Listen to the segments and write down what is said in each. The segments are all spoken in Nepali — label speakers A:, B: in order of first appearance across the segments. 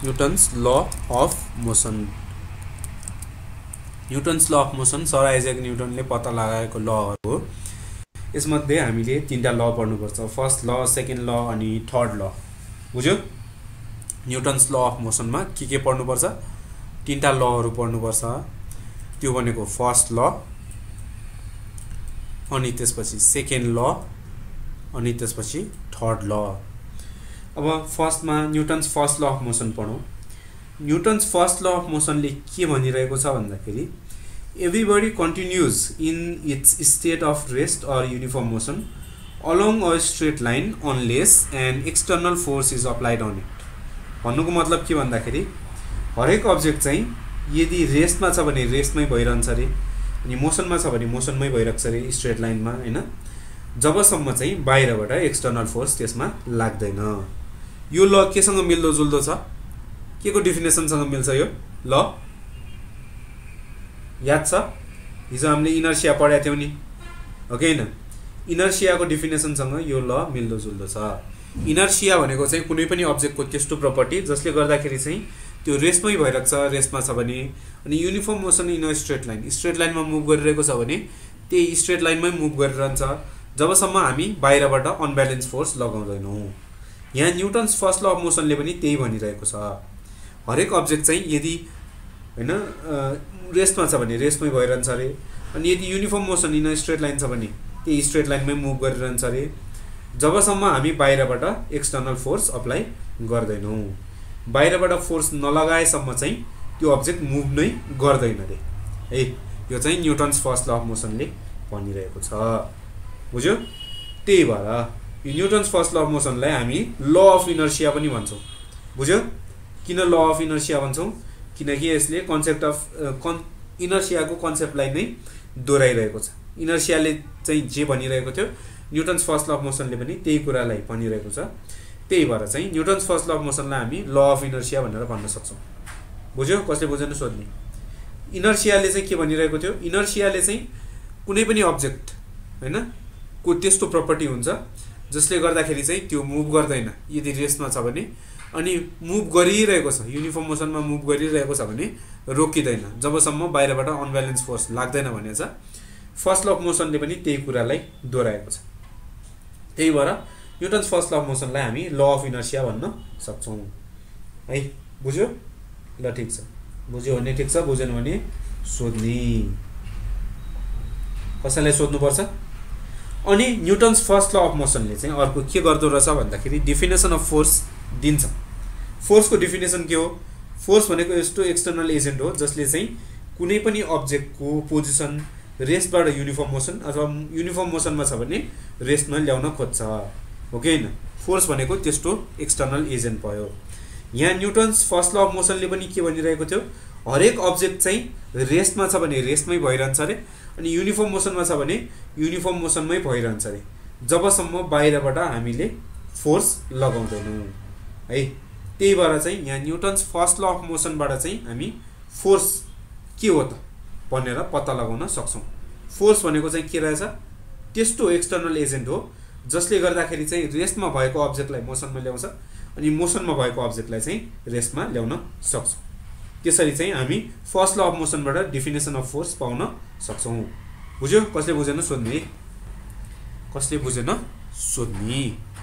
A: Newton's law of motion. Newton's law of motion sir Isaac न्यूटनले पत्ता लगाएको लहरु हो। यसमध्ये हामीले तीनटा ल पढ्नुपर्छ, फर्स्ट ल, सेकेन्ड ल अनि थर्ड ल। बुझ्यो? न्यूटन्स ल अफ मोसनमा के पढ्नुपर्छ? तीनटा लहरु पढ्नुपर्छ। त्यो भनेको फर्स्ट ल अनि त्यसपछि सेकेन्ड ल अनि त्यसपछि थर्ड ल। अब फर्स्टमा Newton's first law of motion पढौं। न्यूटन्स फर्स्ट ल अफ मोसनले के भनिरहेको छ भन्दाखेरि everybody continues in its state of rest or uniform motion along a straight line unless an external force is applied on it. भन्नुको मतलब के भन्दाखेरि हरेक अब्जेक्ट चाहिँ यदि रेस्टमा छ भने रेस्टमै भइरहन्छ रे, अनि मोसनमा छ भने मोसनमै भइरहन्छ रे स्ट्रेट लाइनमा, हैन? जबसम्म चाहिँ बाहिरबाट एक्सटर्नल फोर्स त्यसमा लाग्दैन। यो ल केसँग मिल्दो जुल्दो छ? के को डेफिनेसनसँग मिल्छ यो ल? याद छ? हिजो हामीले इनर्शिया पढाएको थियौं नि, हो कि हैन? इनर्शियाको डेफिनेसनसँग यो ल मिल्दो जुल्दो छ। इनर्शिया भनेको चाहिँ कुनै पनि अब्जेक्टको त्यस्तो प्रपर्टी जसले गर्दाखेरि चाहिँ त्यो रेस्टमै भइरहेको छ, रेस्टमा छ भने। अनि uniform motion in a straight line, straight लाइनमा मुभ गरिरहेको छ भने त्यही स्ट्रेट लाइनमै मुभ गरिरहन्छ जबसम्म हामी बाहिरबाट अनब्यालेन्स फोर्स लगाउँदैनौं। यहाँ न्यूटन्स फर्स्ट ल अफ मोसनले पनि त्यही भनिरहेको छ। हरेक अब्जेक्ट चाहिँ यदि हैन रेस्टमा छ भने रेस्टमै भइरहन्छ रे, अनि यदि uniform motion in a straight line छ भने त्यही स्ट्रेट लाइनमै मुभ गरिरहन्छ रे जबसम्म हामी बाहिरबाट एक्सटर्नल फोर्स अप्लाई गर्दैनौं। बाहिरबाट फोर्स नलगाएसम्म चाहिँ त्यो अब्जेक्ट मुभ नै गर्दैन रे। है, यो चाहिँ न्यूटन्स फर्स्ट ल अफ मोसनले भनिरहेको छ। बुझ्यो? त्यही भएर यो न्यूटन्स फर्स्ट ल अफ मोसनलाई हामी ल अफ इनर्शिया पनि भन्छौं। बुझ्यो? किन ल अफ इनर्शिया भन्छौं? किनकि यसले कन्सेप्ट अफ इनर्शियाको कन्सेप्टलाई नै दोहोऱ्याइरहेको छ। इनर्शियाले चाहिँ जे भनिरहेको थियो न्यूटन्स फर्स्ट ल अफ मोसनले पनि त्यही कुरालाई भनिरहेको छ। त्यही भएर चाहिँ न्यूटन्स फर्स्ट ल अफ मोसनलाई हामी ल अफ इनर्शिया भनेर भन्न सक्छौं। बुझ्यो? कसले बुझेन सोध्ने। इनर्शियाले चाहिँ के भनिरहेको थियो? इनर्शियाले चाहिँ कुनै पनि अब्जेक्ट हैन को त्यस्तो प्रपर्टी हुन्छ जसले गर्दाखेरि चाहिँ त्यो मुभ गर्दैन यदि रेस्टमा छ भने, अनि मुभ गरिरहेको छ युनिफर्म मोसनमा मुभ गरिरहेको छ भने रोकिदैन जबसम्म बाहिरबाट अनब्यालेन्स फोर्स लाग्दैन भनेछ। फर्स्ट ल अफ मोसनले पनि त्यही कुरालाई दोहोऱ्याएको छ। त्यही भएर न्यूटन्स फर्स्ट ल अफ मोसनलाई हामी ल अफ इनर्शिया भन्न सक्छौं। है, बुझ्यो? ल ठीक छ। बुझ्यो भने ठीक छ, बुझेन भने सोध्नी। कसैलाई सोध्नु पर्छ? अनि न्यूटन्स फर्स्ट ल अफ मोसनले चाहिँ अर्को के गर्दो रहेछ भन्दाखेरि डेफिनेसन अफ फोर्स दिन्छ। फोर्सको डेफिनेसन के हो? फोर्स भनेको यस्तो एक्सटर्नल एजेन्ट हो जसले चाहिँ कुनै पनि अब्जेक्टको पोजिसन रेस्टबाट युनिफर्म मोसन अथवा युनिफर्म मोसनमा छ भने रेस्टमा ल्याउन खोज्छ, हो कि हैन? फोर्स भनेको त्यस्तो एक्सटर्नल एजेन्ट भयो। यहाँ न्यूटन्स फर्स्ट ल अफ मोसनले पनि के भनिरहेको थियो? हरेक अब्जेक्ट चाहिँ रेस्टमा छ भने रेस्टमै भइरहन्छ रे, अनि युनिफर्म मोसनमा छ भने युनिफर्म मोसनमै भइरहन्छ रे जबसम्म बाहिरबाट हामीले फोर्स लगाउँदैनौं। है, त्यही भएर चाहिँ यहाँ न्यूटन्स फर्स्ट ल अफ मोसनबाट चाहिँ हामी फोर्स के हो त भनेर पत्ता लगाउन सक्छौं। फोर्स भनेको चाहिँ के रहेछ? त्यस्तो एक्सटर्नल एजेन्ट हो जसले गर्दाखेरि चाहिँ रेस्टमा भएको अब्जेक्टलाई मोसनमा ल्याउँछ अनि मोसनमा भएको अब्जेक्टलाई चाहिँ रेस्टमा ल्याउन सक्छ। त्यसरी चाहिँ हामी फर्स्ट ल अफ मोसनबाट डेफिनेसन अफ फोर्स पाउन सक्छौं। बुझ्यो? कसले बुझेन सोध्ने। कसले बुझेन सोध्ने।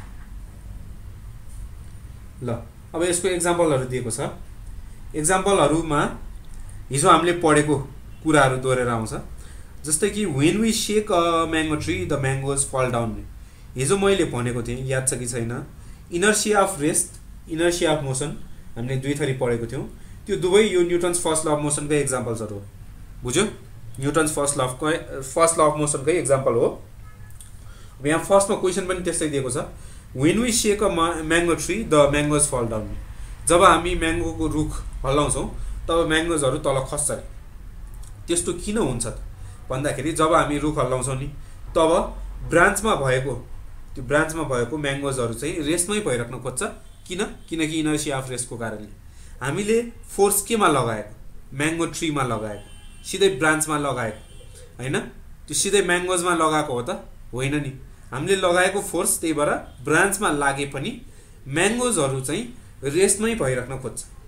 A: ल, अब यसको एक्जाम्पलहरु दिएको छ। एक्जाम्पलहरुमा हिजो हामीले पढेको कुराहरु दोहोरेर आउँछ। जस्तै कि when we shake a mango tree the mangoes fall down. हिजो मैले भनेको थिएँ, याद छ कि छैन? Inertia of rest, inertia of motion हामीले दुई थरी पढेको थियौं। त्यो दुवै यो न्यूटन्स फर्स्ट ल अफ मोसनकै एक्जाम्पल्सहरु हो। बुझ्यो? न्यूटन्स फर्स्ट ल अफ मोसनकै एक्जाम्पल हो। अब यहाँ फर्स्टमा क्वेशन पनि त्यस्तै दिएको छ। When we shake a mango tree the mangoes fall down. जब हामी म्याङ्गोको रुख हल्लाउँछौं तब म्याङ्गोजहरु तल खस्छ। त्यस्तो किन हुन्छ त भन्दाखेरि जब हामी रुख हल्लाउँछौं नि तब ब्रान्चमा भएको म्याङ्गोजहरु चाहिँ रेस्टमै भइराख्न खोज्छ। किन? किनकि इनर्शिया अफ रेस्टको कारणले हामीले फोर्स केमा लगाएको? म्याङ्गो ट्रीमा लगाएको, सिधै ब्रान्चमा लगाएको हैन? त्यो सिधै म्याङ्गोजमा लगाएको हो त होइन नि। हामीले लगाएको फोर्स त्यही भएर ब्रान्चमा लागे पनि म्याङ्गोजहरु चाहिँ रेस्टमै भइराख्न खोज्छ।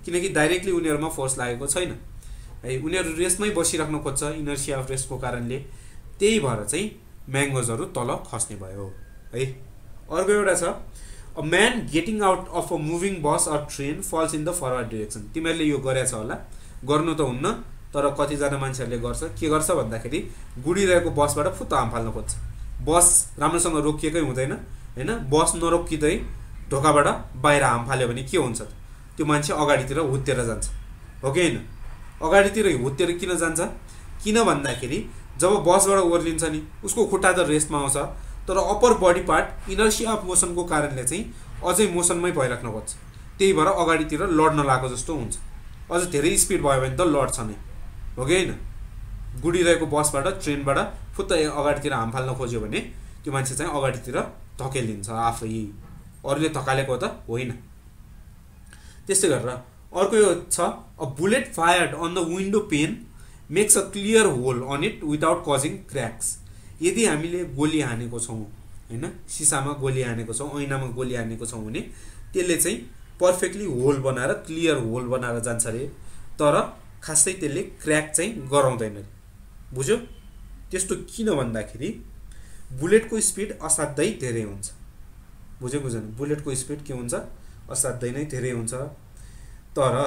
A: किनकि डाइरेक्टली उनीहरुमा फोर्स लागेको छैन है, उनीहरु रेस्टमै बसिराख्न खोज्छ इनर्शिया अफ रेस्टको कारणले, त्यही भएर चाहिँ म्याङ्गोजहरु तल खस्ने भयो है। अर्को एउटा छ a man getting out of a moving bus or train falls in the forward direction. तिमीहरूले यो गरेछ होला, गर्नु त हुन्न तर कतिजना मान्छेहरूले गर्छ, के गर्छ भन्दाखेरि गुडिरहेको बसबाट फुत्त हाम फाल्न खोज्छ। बस राम्रोसँग रोकिएकै हुँदैन हैन, बस नरोकिँदै ढोकाबाट बाहिर हाम फाल्यो भने के हुन्छ त, त्यो मान्छे अगाडितिर हुत्तेर जान्छ हो कि हैन। अगाडितिर हुत्तेर किन जान्छ, किन भन्दाखेरि जब बसबाट ओर्लिन्छ नि उसको खुट्टा त रेस्टमा आउँछ, तर upper body part inertia of मोसनको कारणले चाहिँ अझै मोसनमै भइराख्न खोज्छ, त्यही भएर अगाडितिर लड्न लागेको जस्तो हुन्छ। अझ धेरै स्पिड भयो भने त लड्छ नै हो कि हैन। गुडिरहेको बसबाट ट्रेनबाट फुत्त अगाडितिर हाम फाल्न खोज्यो भने त्यो मान्छे चाहिँ अगाडितिर धकेलिन्छ आफै, अरूले धकालेको त होइन। त्यस्तै गरेर अर्को यो छ a bullet fired on the window pane makes a clear hole on it without causing cracks. यदि हामीले गोली हानेको छौं हैन, सिसामा गोली हानेको छौं, ऐनामा गोली हानेको छौं भने त्यसले चाहिँ पर्फेक्टली होल बनाएर क्लियर होल बनाएर जान्छ रे, तर खासै त्यसले क्रैक चाहिँ गराउँदैन। बुझ्यो? त्यस्तो किन भन्दाखेरि बुलेटको स्पिड असाध्यै धेरै हुन्छ। बुझ्यो बुझेन? बुलेटको स्पिड के हुन्छ, असाध्यै नै धेरै हुन्छ, तर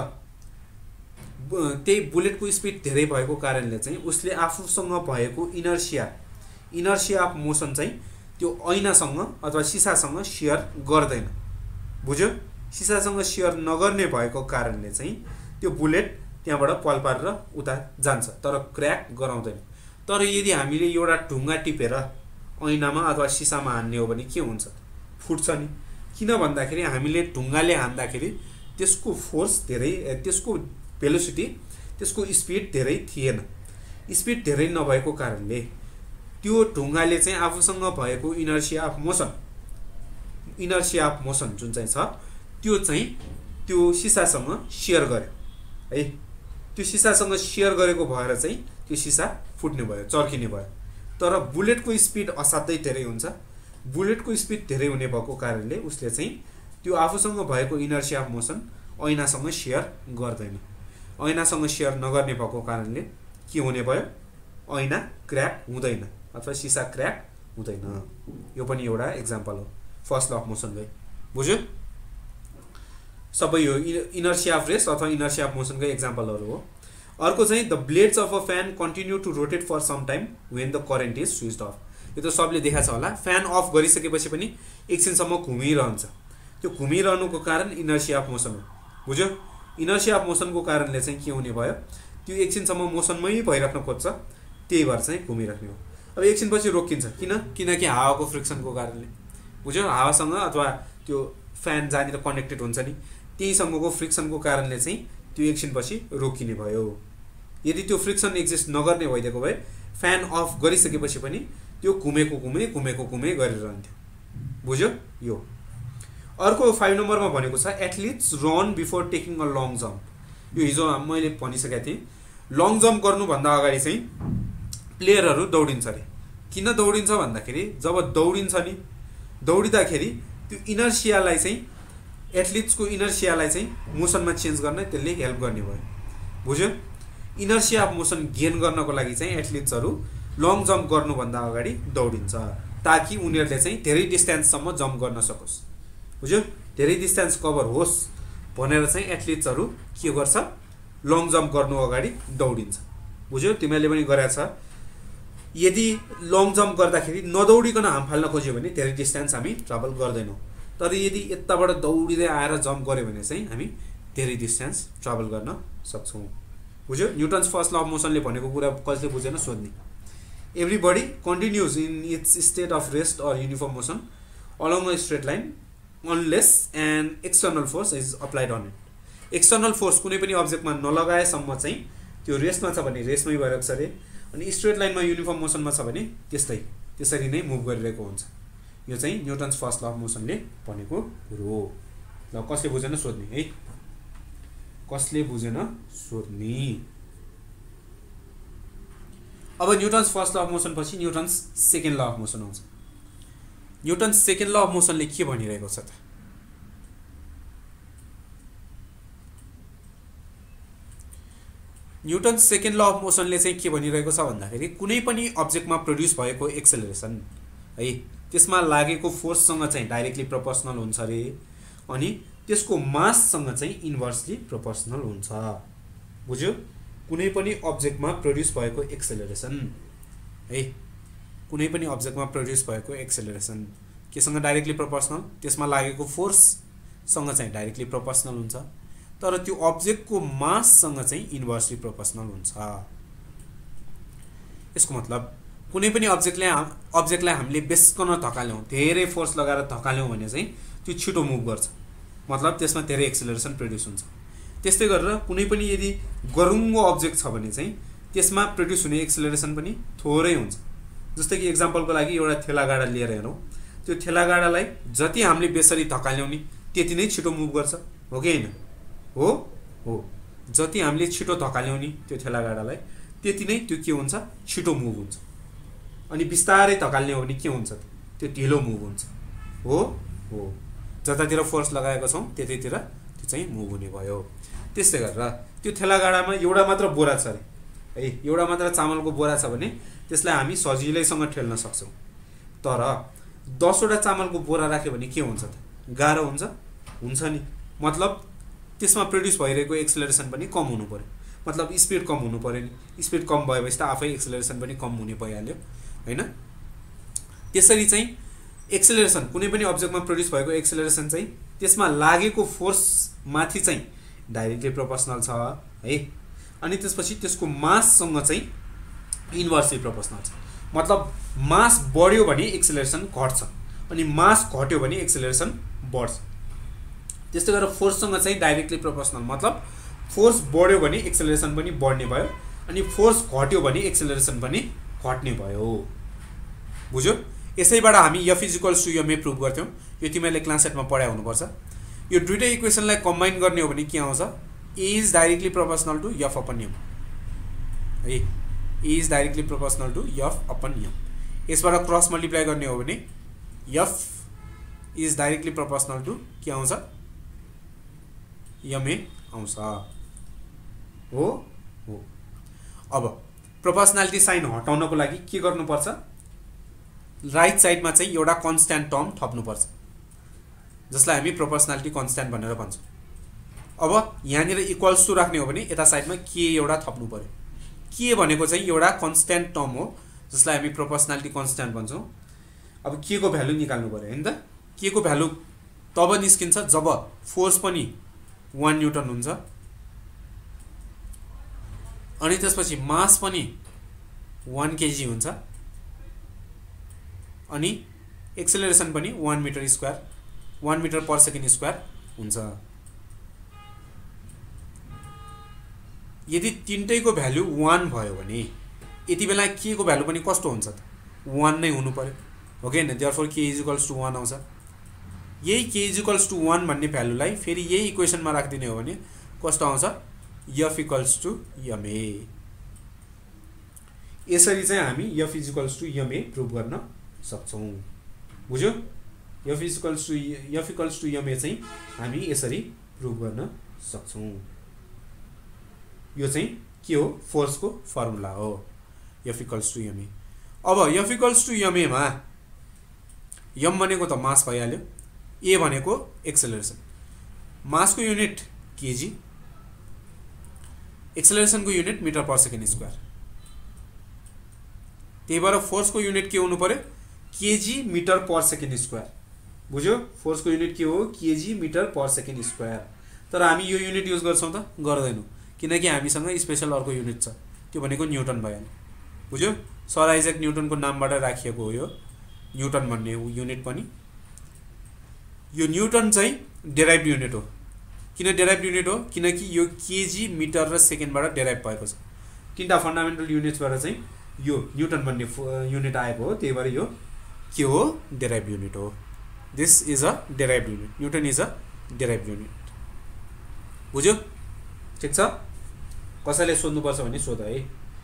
A: त्यही बुलेटको स्पिड धेरै भएको कारणले चाहिँ उसले आफूसँग भएको इनर्शिया अफ मोसन चाहिँ त्यो ऐनासँग अथवा सिसासँग शेयर गर्दैन। बुझ्यो? सिसासँग शेयर नगर्ने भएको कारणले चाहिँ त्यो बुलेट त्यहाँबाट पल पारेर उता जान्छ तर क्रैक गराउँदैन। तर यदि हामीले एउटा ढुङ्गा टिपेर ऐनामा अथवा सिसामा हान्ने हो भने के हुन्छ, फुट्छ नि। किन भन्दाखेरि हामीले ढुङ्गाले हान्दाखेरि त्यसको फोर्स धेरै, त्यसको भेलोसिटी, त्यसको स्पिड धेरै थिएन। स्पिड धेरै नभएको कारणले त्यो ढुङ्गाले चाहिँ आफूसँग भएको इनर्शिया अफ मोसन जुन चाहिँ छ त्यो चाहिँ त्यो सिसासँग शेयर गर्यो है। त्यो सिसासँग शेयर गरेको भएर चाहिँ त्यो सिसा फुट्ने भयो, चर्किने भयो। तर बुलेटको स्पिड असाध्यै धेरै हुन्छ। बुलेटको स्पिड धेरै हुने भएको कारणले उसले चाहिँ त्यो आफूसँग भएको इनर्शिया अफ मोसन ऐनासँग शेयर गर्दैन। ऐनासँग शेयर नगर्ने भएको कारणले के हुने भयो, ऐना क्रैक हुँदैन अथवा सिसा क्रैक हुँदैन। यो पनि एउटा एक्जाम्पल हो फर्स्ट ल अफ मोसनकै। बुझ्यो? सबै यो इनर्शिया अफ रेस्ट अथवा इनर्शिया अफ मोसनकै एक्जाम्पलहरु हो। अर्को चाहिँ the blades of a fan continue to rotate for some time when the current is switched off. यो त सबले देखाएको छ होला, फ्यान अफ गरिसकेपछि पनि एकछिनसम्म घुमिरहन्छ। त्यो घुमिरहनुको कारण इनर्शिया अफ मोसन हो। बुझ्यो? इनर्शिया अफ मोसनको कारणले चाहिँ के हुने भयो, त्यो एकछिनसम्म मोसनमै भइराख्न खोज्छ, त्यही भएर चाहिँ घुमिराख्ने हो। अब एकछिनपछि रोकिन्छ, किनकि हावाको फ्रिक्सनको कारणले। बुझ्यो? हावासँग अथवा त्यो फ्यान जहाँनिर कनेक्टेड हुन्छ नि त्यहीसँगको फ्रिक्सनको कारणले चाहिँ त्यो एकछिनपछि रोकिने भयो। यदि त्यो फ्रिक्सन एक्जिस्ट नगर्ने भइदिएको भए फ्यान अफ गरिसकेपछि पनि त्यो घुमेको घुमे गरिरहन्थ्यो। बुझ्यो? यो अर्को 5 नम्बरमा भनेको छ athletes run before taking a long jump. यो हिजो मैले भनिसकेको थिएँ, लङ जम्प गर्नुभन्दा अगाडि चाहिँ प्लेयरहरू दौडिन्छ अरे। किन दौडिन्छ भन्दाखेरि जब दौडिन्छ नि, दौडिँदाखेरि त्यो इनर्शियालाई चाहिँ, एथलिट्सको इनर्शियालाई चाहिँ मोसनमा चेन्ज गर्न त्यसले हेल्प गर्ने भयो। बुझ्यो? इनर्शिया अफ मोसन गेन गर्नको लागि चाहिँ एथलिट्सहरू लङ जम्प गर्नुभन्दा अगाडि दौडिन्छ, ताकि उनीहरूले चाहिँ धेरै डिस्टेन्ससम्म जम्प गर्न सकोस्। बुझ्यो? धेरै डिस्टेन्स कभर होस् भनेर चाहिँ एथलिट्सहरू के गर्छ, लङ जम्प गर्नु अगाडि दौडिन्छ। बुझ्यो? तिमीहरूले पनि गरेछ। यदि लङ जम्प गर्दाखेरि नदौडिकन हाम फाल्न खोज्यो भने धेरै डिस्टेन्स हामी ट्राभल गर्दैनौँ, तर यदि यताबाट दौडिँदै आएर जम्प गर्यो भने चाहिँ हामी धेरै डिस्टेन्स ट्राभल गर्न सक्छौँ। बुझ्यो? न्युटन्स फर्स्ट ल अफ मोसनले भनेको कुरा कसले बुझेन सोध्ने। Everybody continues in its state of rest or uniform motion along a straight line unless an external force is applied on it. External force कुनै पनि अब्जेक्टमा नलगाएसम्म चाहिँ त्यो रेस्टमा छ भने रेस्टमै भइरहेको छ अरे, अनि स्ट्रेट लाइनमा युनिफर्म मोसनमा छ भने त्यसरी नै मुभ गरिरहेको हुन्छ। यो चाहिँ न्युटन्स फर्स्ट ल अफ मोसनले भनेको कुरो हो। ल कसले बुझेन सोध्ने है, कसले बुझेन सोध्ने। अब Newton's first law of motion पछि Newton's second law of motion आउँछ। न्युटन्स सेकेन्ड ल अफ मोसनले के भनिरहेको छ त, न्युटन सेकेन्ड ल अफ मोसनले चाहिँ के भनिरहेको छ भन्दाखेरि कुनै पनि अब्जेक्टमा प्रोड्युस भएको एक्सेलरेसन है त्यसमा लागेको फोर्ससँग चाहिँ डाइरेक्टली प्रोपोर्सनल हुन्छ रे अनि त्यसको माससँग चाहिँ इन्भर्सली प्रोपोर्सनल हुन्छ। बुझ्यो? कुनै पनि अब्जेक्टमा प्रोड्युस भएको एक्सेलरेसन है कुनै पनि अब्जेक्टमा प्रोड्युस भएको एक्सेलरेसन केसँग डाइरेक्टली प्रोपोर्सनल त्यसमा लागेको फोर्ससँग चाहिँ डाइरेक्टली प्रोपोर्सनल हुन्छ तर त्यो अब्जेक्टको माससँग चाहिँ इन्भर्सली प्रोपोर्सनल हुन्छ। यसको मतलब कुनै पनि अब्जेक्टलाई हामीले बेसकन धकाल्यौं धेरै फोर्स लगाएर धकाल्यौं भने चाहिँ त्यो छिटो मुभ गर्छ मतलब त्यसमा धेरै एक्सेलरेसन प्रोड्युस हुन्छ। त्यस्तै गरेर कुनै पनि यदि गरुङ्गो अब्जेक्ट छ भने चाहिँ त्यसमा प्रोड्युस हुने एक्सेलरेसन पनि थोरै हुन्छ। जस्तै कि एक्जाम्पलको लागि एउटा ठेलागाडा लिएर हेरौँ त्यो ठेलागाडालाई जति हामीले बेसरी धकाल्यौं नि त्यति नै छिटो मुभ गर्छ हो कि हैन? हो हो जति हामीले छिटो धकाल्यौं नि त्यो ठेलागाडालाई त्यति नै त्यो के हुन्छ छिटो मुभ हुन्छ अनि बिस्तारै धकाल्ने हो भने के हुन्छ त्यो ढिलो मुभ हुन्छ। हो हो जतातिर फोर्स लगाएको छौं त्यतैतिर त्यो चाहिँ मुभ हुने भयो। त्यस्तै गरेर त्यो ठेलागाडामा एउटा मात्र बोरा छ है एउटा मात्र चामलको बोरा छ भने त्यसलाई हामी सजिलैसँग ठेल्न सक्छौं तर 10 वटा चामलको बोरा राख्यो भने के हुन्छ त गाह्रो हुन्छ नि मतलब त्यसमा प्रोड्युस भइरहेको एक्सेलरेसन पनि कम हुनु पर्यो मतलब स्पिड कम हुनु पर्यो नि स्पिड कम भएपछि त आफै एक्सेलरेसन पनि कम हुने भइहाल्यो हैन? त्यसरी चाहिँ एक्सेलरेसन कुनै पनि अब्जेक्टमा प्रोड्युस भएको एक्सेलरेसन चाहिँ त्यसमा लागेको फोर्स माथि चाहिँ डाइरेक्टली प्रोपोर्सनल छ है अनि त्यसपछि त्यसको माससँग चाहिँ इन्भर्सली प्रोपोर्सनल छ मतलब मास बढ्यो भने एक्सेलरेसन घट्छ अनि मास घट्यो भने एक्सेलरेसन बढ्छ। त्यस्तै गरेर फोर्ससँग चाहिँ डाइरेक्टली प्रोपोर्सनल मतलब फोर्स बढ्यो भने एक्सेलरेसन पनि बढ्ने भयो अनि फोर्स घट्यो भने एक्सेलरेसन पनि घट्ने भयो। बुझ्यो? यसैबाट हामी F = ma प्रुभ गर्थ्यौं यो तिमीले क्लास 8 मा पढाइ हुनुपर्छ। यो दुईटै इक्वेसनलाई कम्बाइन गर्ने हो भने के आउँछ A is directly proportional to F upon m है A is directly proportional to F upon m यसबाट क्रस मल्टिप्लाई गर्ने हो भने F is directly proportional to के आउँछ ma आउँछ। हो हो अब प्रोपोर्सनालिटी साइन हटाउनको लागि के गर्नुपर्छ राइट साइडमा चाहिँ एउटा कन्स्ट्यान्ट टर्म थप्नुपर्छ जसलाई हामी प्रोपोर्सनालिटी कन्स्ट्यान्ट भनेर भन्छौं। अब यहाँनिर इक्वल्स टु राख्ने हो भने यता साइडमा के एउटा थप्नु पर्यो के भनेको चाहिँ एउटा कन्स्ट्यान्ट टर्म हो जसलाई हामी प्रोपोर्सनालिटी कन्स्ट्यान्ट भन्छौं। अब के को भ्यालु निकाल्नु पर्यो हैन त के को भ्यालु तब निस्किन्छ जब फोर्स पनि 1 न्यूटन हुन्छ अनि त्यसपछि मास पनि 1 केजी हुन्छ अनि एक्सेलरेसन पनि 1 मिटर पर सेकेन्ड स्क्वायर हुन्छ। यदि तीनटैको भ्यालु 1 भयो भने यति बेला के को भ्यालु पनि कस्तो हुन्छ त 1 नै हुनु पर्यो हो कि हैन? देयरफोर k = 1 आउँछ। यही k = 1 भन्ने भ्यालुलाई फेरि यही इक्वेसनमा राख्दिने हो भने कस्तो आउँछ F = ma। यसरी चाहिँ हामी F = ma प्रुभ गर्न सक्छौं। बुझ्यो? F = ma चाहिँ हामी यसरी प्रुभ गर्न सक्छौं। यो चाहिँ के हो फोर्सको फर्मुला हो F = ma। अब F = ma मा m भनेको त मास भइहाल्यो a भनेको एक्सेलरेसन मासको युनिट केजी एक्सेलरेसनको unit metre per second square त्यही भएर फोर्सको युनिट के हुनु पर्यो KG metre per second square. बुझ्यो? फोर्सको युनिट के हो KG metre per second square तर हामी यो युनिट युज गर्छौं त गर्दैनौं किनकि हामीसँग स्पेशल अर्को युनिट छ त्यो भनेको न्यूटन भइहाल्यो। बुझ्यो? सर आइजक न्यूटनको नामबाट राखिएको हो यो न्यूटन भन्ने युनिट पनि। यो न्यूटन चाहिँ डेराइभ्ड युनिट हो। किन डेराइभ्ड युनिट हो किनकि यो केजी मिटर र सेकेन्डबाट डेराइभ भएको छ। तीनटा फन्डामेन्टल युनिट्सबाट चाहिँ यो न्यूटन भन्ने युनिट आएको हो त्यही भएर यो के हो डेराइभ्ड युनिट हो। This is a derived unit newton is a derived unit. बुझ्यो? ठीक छ? कसैले सोध्नु पर्छ भने सोध है।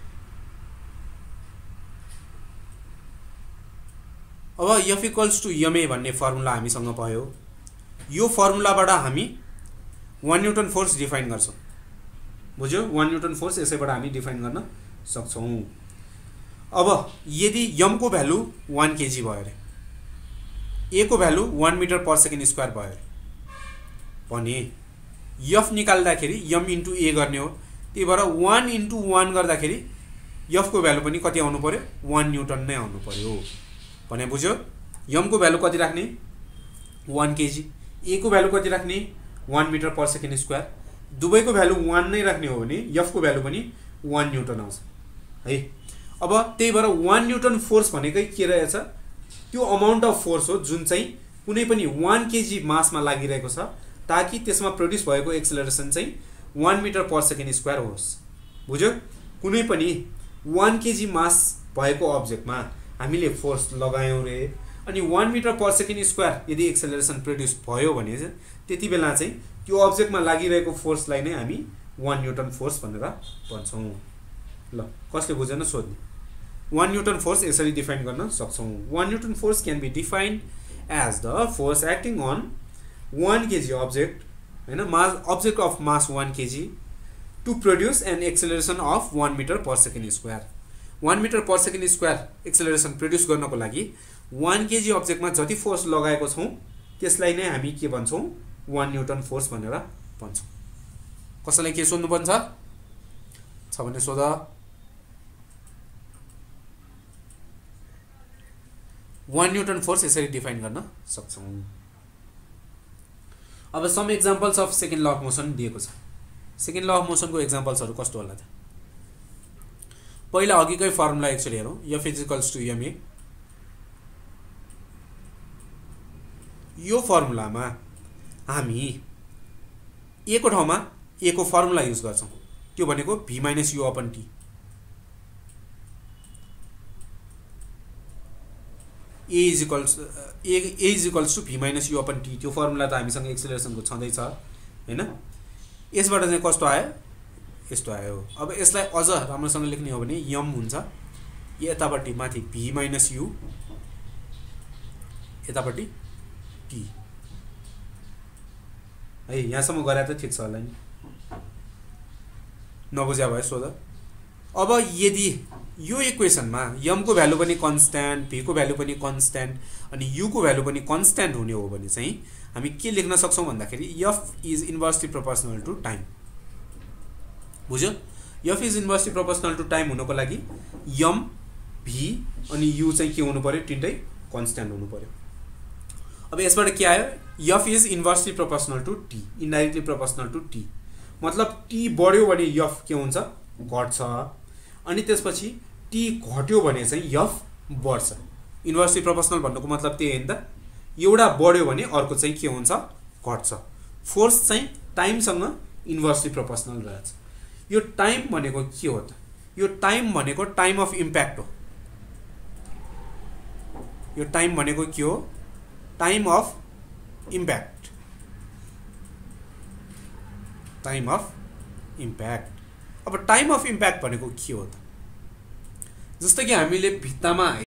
A: अब F = ma भन्ने फर्मुला हामीसँग भयो। यो फर्मुलाबाट हामी 1 न्यूटन फोर्स डिफाइन गर्छौं। बुझ्यो 1 न्युटन फोर्स यसैबाट हामी डिफाइन गर्न सक्छौं। अब यदि m को भ्यालु 1 केजी भयो रे, a को value 1 metre per second square भयो रे भने f निकाल्दाखेरि m इन्टु a गर्ने हो। त्यही भएर 1 इन्टु 1 गर्दाखेरि f को भ्यालु पनि कति आउनु पर्यो 1 न्युटन नै आउनु पर्यो भने बुझ्यो। m को भ्यालु कति राख्ने 1 केजी, a को भ्यालु कति राख्ने 1 मिटर पर सेकेन्ड स्क्वायर, दुवैको भ्यालु 1 नै राख्ने हो भने f को भ्यालु पनि 1 न्युटन आउँछ है। अब त्यही भएर 1 न्युटन फोर्स भनेकै के रहेछ, त्यो अमाउन्ट अफ फोर्स हो जुन चाहिँ कुनै पनि 1 केजी मासमा लागिरहेको छ ताकि त्यसमा प्रोड्युस भएको एक्सेलरेसन चाहिँ 1 मिटर पर सेकेन्ड स्क्वायर होस्। बुझ्यो। कुनै पनि 1 केजी मास भएको अब्जेक्टमा हामीले फोर्स लगायौं रे अनि 1 मिटर पर सेकेन्ड स्क्वायर यदि एक्सेलरेसन प्रोड्युस भयो भने त्यति बेला चाहिँ त्यो अब्जेक्टमा लागिरहेको फोर्सलाई नै हामी 1 न्युटन फोर्स भनेर भन्छौं। ल कसले बुझेन सोध्नु। 1 न्युटन फोर्स यसरी डिफाइन गर्न सक्छौं। 1 newton force can be defined as the force acting on 1 KG object, हैन, mass object of mass 1 KG to produce an acceleration of 1 metre per second square. 1 metre per second square acceleration produce गर्नको लागि 1 केजी अब्जेक्टमा जति फोर्स लगाएको छौं त्यसलाई नै हामी के भन्छौं 1 न्युटन फोर्स भनेर भन्छौं। कसैलाई के सोध्नु पर्छ छ भने सोध। 1 न्युटन फोर्स यसरी डिफाइन गर्न सक्छौं। अब some examples of second law of motion दिएको छ। सेकेन्ड ल अफ मोसनको एक्जाम्पल्सहरु कस्तो होला त? पहिला अघिकै फर्मुला एक्चुअली हेरौं। F = ma। यो फर्मुलामा हामी a को ठाउँमा a को फर्मुला युज गर्छौं, त्यो भनेको v - u/t। a = v - u/t त्यो फर्मुला त हामीसँग एक्सेलरेसनको छँदै छ, हैन। यसबाट चाहिँ कस्तो आयो, यस्तो आयो। अब यसलाई अझ राम्रोसँग लेख्ने हो भने m हुन्छ, यतापट्टि माथि v - u, यतापट्टि t है। यहाँसम्म गरे त ठीक छ होला नि, नबुझ्या भए सोध। अब यदि यो इक्वेसनमा m को भ्यालु पनि कन्स्ट्यान्ट, v को भ्यालु पनि कन्स्ट्यान्ट अनि u को भ्यालु पनि कन्स्ट्यान्ट हुने हो भने चाहिँ हामी के लेख्न सक्छौं भन्दाखेरि f is inversely proportional to time. बुझ्यो। f is inversely proportional to time हुनको लागि m, v अनि u चाहिँ के हुनु पर्यो, तीनटै कन्स्ट्यान्ट हुनु पर्यो। अब यसबाट के आयो, f is inversely proportional to t, indirectly proportional to t। मतलब t बढ्यो भने f के हुन्छ, घट्छ, अनि त्यसपछि t घट्यो भने चाहिँ f बढ्छ। इन्भर्सली प्रोपोर्सनल भन्नुको मतलब त्यही हैन त, एउटा बढ्यो भने अर्को चाहिँ के हुन्छ, घट्छ। फोर्स चाहिँ टाइमसँग इन्भर्सली प्रोपोर्सनल रहेछ। यो टाइम भनेको के हो त? यो टाइम भनेको टाइम अफ इम्प्याक्ट हो। यो टाइम भनेको के हो, time of impact, time of impact. अब टाइम अफ इम्प्याक्ट भनेको के हो त? जस्तो कि हामीले भित्तामा